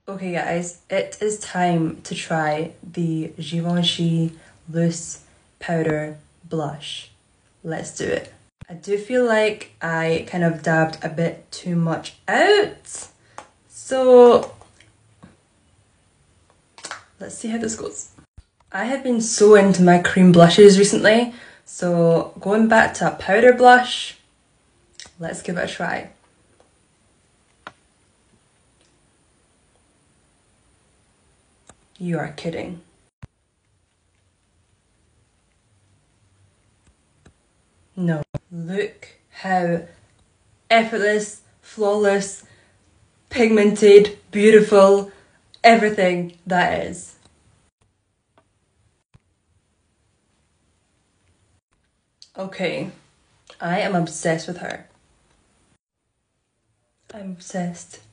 Okay guys, it is time to try the Givenchy Loose Powder Blush. Let's do it. I do feel like I kind of dabbed a bit too much out, so let's see how this goes. I have been so into my cream blushes recently, so going back to a powder blush, let's give it a try. You are kidding. No. Look how effortless, flawless, pigmented, beautiful, everything that is. Okay, I am obsessed with her. I'm obsessed.